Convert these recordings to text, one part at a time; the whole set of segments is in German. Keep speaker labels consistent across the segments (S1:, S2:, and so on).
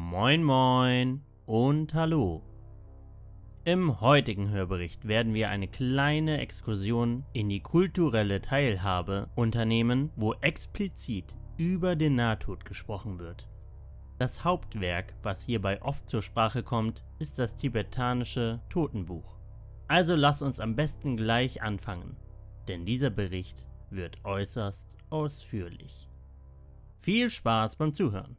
S1: Moin Moin und Hallo. Im heutigen Hörbericht werden wir eine kleine Exkursion in die kulturelle Teilhabe unternehmen, wo explizit über den Nahtod gesprochen wird. Das Hauptwerk, was hierbei oft zur Sprache kommt, ist das tibetanische Totenbuch. Also lass uns am besten gleich anfangen, denn dieser Bericht wird äußerst ausführlich. Viel Spaß beim Zuhören!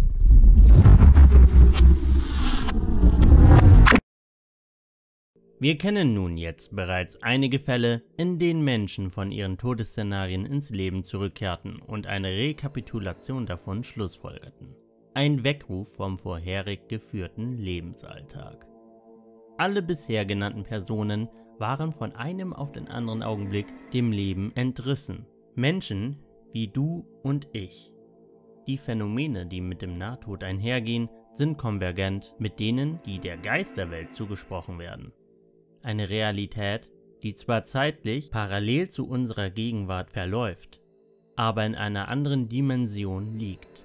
S1: Wir kennen nun jetzt bereits einige Fälle, in denen Menschen von ihren Todesszenarien ins Leben zurückkehrten und eine Rekapitulation davon schlussfolgerten. Ein Weckruf vom vorherig geführten Lebensalltag. Alle bisher genannten Personen waren von einem auf den anderen Augenblick dem Leben entrissen. Menschen wie du und ich. Die Phänomene, die mit dem Nahtod einhergehen, sind konvergent mit denen, die der Geisterwelt zugesprochen werden. Eine Realität, die zwar zeitlich parallel zu unserer Gegenwart verläuft, aber in einer anderen Dimension liegt.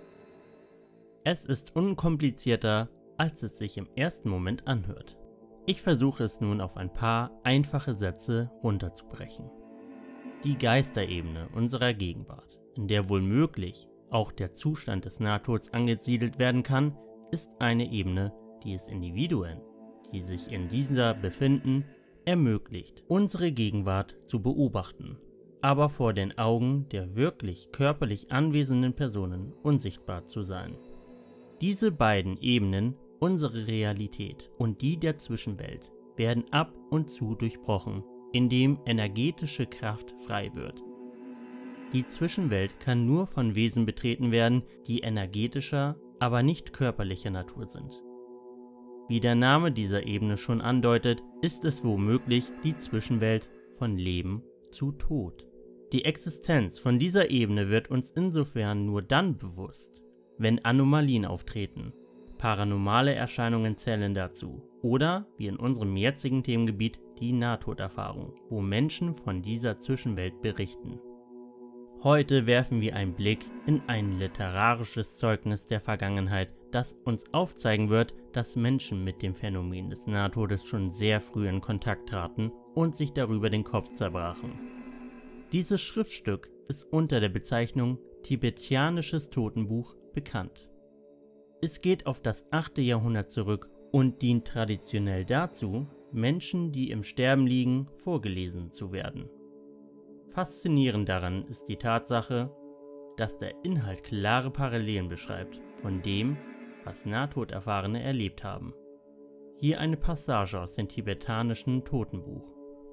S1: Es ist unkomplizierter, als es sich im ersten Moment anhört. Ich versuche es nun auf ein paar einfache Sätze runterzubrechen. Die Geisterebene unserer Gegenwart, in der wohl möglich auch der Zustand des Nahtods angesiedelt werden kann, ist eine Ebene, die es Individuen, die sich in dieser befinden, ermöglicht, unsere Gegenwart zu beobachten, aber vor den Augen der wirklich körperlich anwesenden Personen unsichtbar zu sein. Diese beiden Ebenen, unsere Realität und die der Zwischenwelt, werden ab und zu durchbrochen, indem energetische Kraft frei wird. Die Zwischenwelt kann nur von Wesen betreten werden, die energetischer, aber nicht körperlicher Natur sind. Wie der Name dieser Ebene schon andeutet, ist es womöglich die Zwischenwelt von Leben zu Tod. Die Existenz von dieser Ebene wird uns insofern nur dann bewusst, wenn Anomalien auftreten. Paranormale Erscheinungen zählen dazu. Oder, wie in unserem jetzigen Themengebiet, die Nahtoderfahrung, wo Menschen von dieser Zwischenwelt berichten. Heute werfen wir einen Blick in ein literarisches Zeugnis der Vergangenheit, das uns aufzeigen wird, dass Menschen mit dem Phänomen des Nahtodes schon sehr früh in Kontakt traten und sich darüber den Kopf zerbrachen. Dieses Schriftstück ist unter der Bezeichnung Tibetanisches Totenbuch bekannt. Es geht auf das 8. Jahrhundert zurück und dient traditionell dazu, Menschen, die im Sterben liegen, vorgelesen zu werden. Faszinierend daran ist die Tatsache, dass der Inhalt klare Parallelen beschreibt von dem, was Nahtoderfahrene erlebt haben. Hier eine Passage aus dem tibetanischen Totenbuch.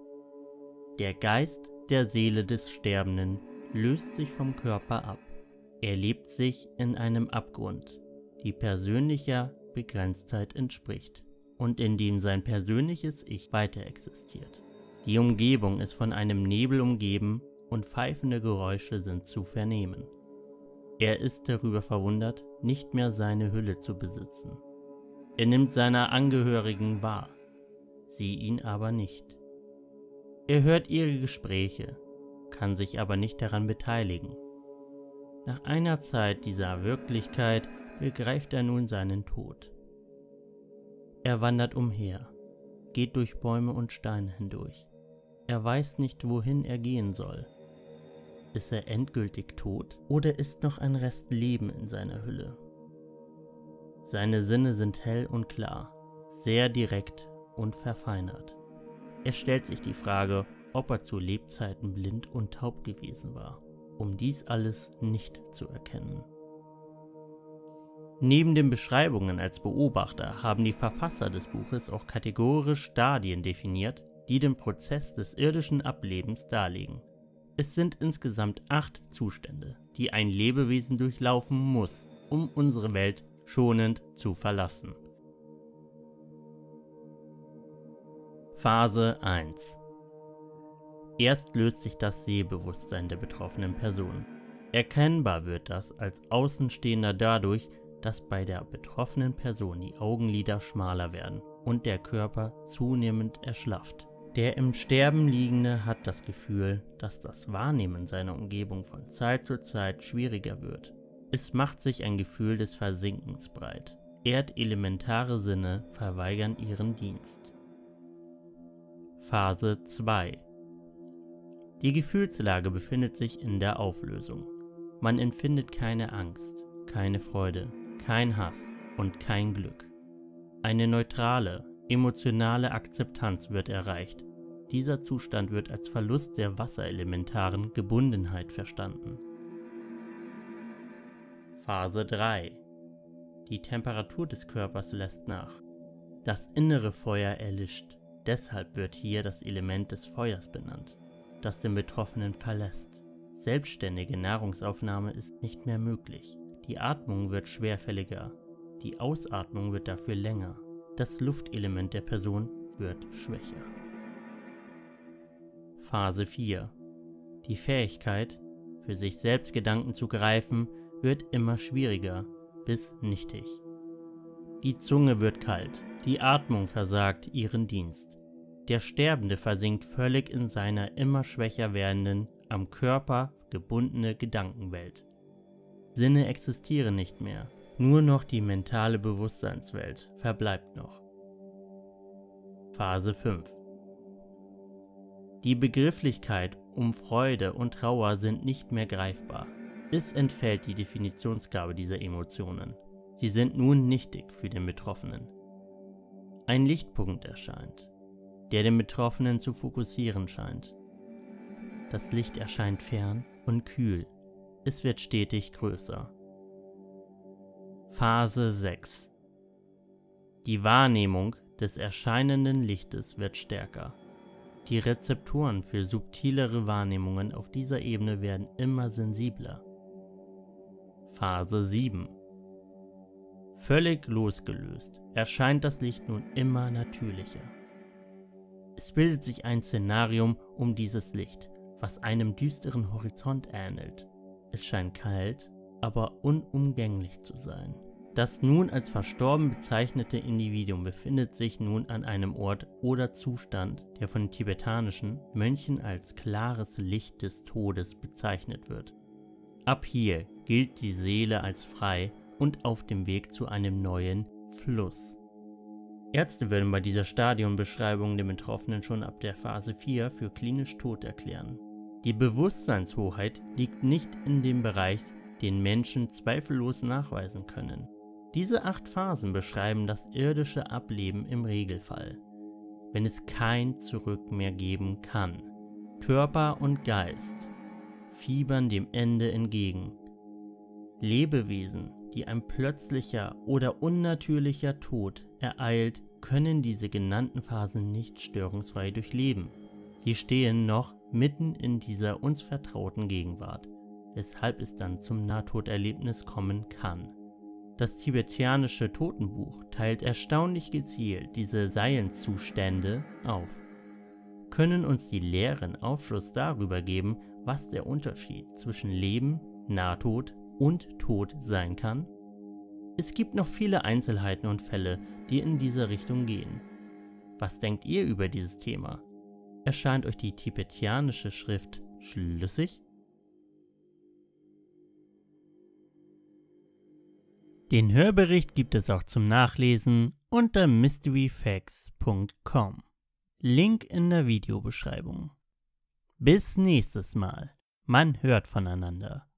S1: Der Geist der Seele des Sterbenden löst sich vom Körper ab. Er lebt sich in einem Abgrund, die persönlicher Begrenztheit entspricht und in dem sein persönliches Ich weiter existiert. Die Umgebung ist von einem Nebel umgeben und pfeifende Geräusche sind zu vernehmen. Er ist darüber verwundert, nicht mehr seine Hülle zu besitzen. Er nimmt seine Angehörigen wahr, sie ihn aber nicht. Er hört ihre Gespräche, kann sich aber nicht daran beteiligen. Nach einer Zeit dieser Wirklichkeit begreift er nun seinen Tod. Er wandert umher, geht durch Bäume und Steine hindurch. Er weiß nicht, wohin er gehen soll. Ist er endgültig tot oder ist noch ein Rest Leben in seiner Hülle? Seine Sinne sind hell und klar, sehr direkt und verfeinert. Er stellt sich die Frage, ob er zu Lebzeiten blind und taub gewesen war, um dies alles nicht zu erkennen. Neben den Beschreibungen als Beobachter haben die Verfasser des Buches auch kategorisch Stadien definiert, die den Prozess des irdischen Ablebens darlegen. Es sind insgesamt 8 Zustände, die ein Lebewesen durchlaufen muss, um unsere Welt schonend zu verlassen. Phase 1. Erst löst sich das Sehbewusstsein der betroffenen Person. Erkennbar wird das als Außenstehender dadurch, dass bei der betroffenen Person die Augenlider schmaler werden und der Körper zunehmend erschlafft. Der im Sterben Liegende hat das Gefühl, dass das Wahrnehmen seiner Umgebung von Zeit zu Zeit schwieriger wird. Es macht sich ein Gefühl des Versinkens breit. erdelementare Sinne verweigern ihren Dienst. Phase 2. Die Gefühlslage befindet sich in der Auflösung. Man empfindet keine Angst, keine Freude, kein Hass und kein Glück. Eine neutrale, emotionale Akzeptanz wird erreicht. Dieser Zustand wird als Verlust der wasserelementaren Gebundenheit verstanden. Phase 3. Die Temperatur des Körpers lässt nach. Das innere Feuer erlischt. Deshalb wird hier das Element des Feuers benannt, das den Betroffenen verlässt. Selbstständige Nahrungsaufnahme ist nicht mehr möglich. Die Atmung wird schwerfälliger. Die Ausatmung wird dafür länger. Das Luftelement der Person wird schwächer. Phase 4. Die Fähigkeit, für sich selbst Gedanken zu greifen, wird immer schwieriger bis nichtig. Die Zunge wird kalt, die Atmung versagt ihren Dienst. Der Sterbende versinkt völlig in seiner immer schwächer werdenden, am Körper gebundene Gedankenwelt. Sinne existieren nicht mehr, nur noch die mentale Bewusstseinswelt verbleibt noch. Phase 5. Die Begrifflichkeit um Freude und Trauer sind nicht mehr greifbar. Es entfällt die Definitionsgabe dieser Emotionen. Sie sind nun nichtig für den Betroffenen. Ein Lichtpunkt erscheint, der den Betroffenen zu fokussieren scheint. Das Licht erscheint fern und kühl. Es wird stetig größer. Phase 6. Die Wahrnehmung des erscheinenden Lichtes wird stärker. Die Rezeptoren für subtilere Wahrnehmungen auf dieser Ebene werden immer sensibler. Phase 7. Völlig losgelöst erscheint das Licht nun immer natürlicher. Es bildet sich ein Szenarium um dieses Licht, was einem düsteren Horizont ähnelt. Es scheint kalt, aber unumgänglich zu sein. Das nun als verstorben bezeichnete Individuum befindet sich nun an einem Ort oder Zustand, der von tibetanischen Mönchen als klares Licht des Todes bezeichnet wird. Ab hier gilt die Seele als frei und auf dem Weg zu einem neuen Fluss. Ärzte würden bei dieser Stadionbeschreibung den Betroffenen schon ab der Phase 4 für klinisch tot erklären. Die Bewusstseinshoheit liegt nicht in dem Bereich, den Menschen zweifellos nachweisen können. Diese 8 Phasen beschreiben das irdische Ableben im Regelfall, wenn es kein Zurück mehr geben kann. Körper und Geist fiebern dem Ende entgegen. Lebewesen, die ein plötzlicher oder unnatürlicher Tod ereilt, können diese genannten Phasen nicht störungsfrei durchleben. Sie stehen noch mitten in dieser uns vertrauten Gegenwart, weshalb es dann zum Nahtoderlebnis kommen kann. Das tibetanische Totenbuch teilt erstaunlich gezielt diese Seinszustände auf. Können uns die Lehren Aufschluss darüber geben, was der Unterschied zwischen Leben, Nahtod und Tod sein kann? Es gibt noch viele Einzelheiten und Fälle, die in diese Richtung gehen. Was denkt ihr über dieses Thema? Erscheint euch die tibetanische Schrift schlüssig? Den Hörbericht gibt es auch zum Nachlesen unter mysteryfacts.com. Link in der Videobeschreibung. Bis nächstes Mal. Man hört voneinander.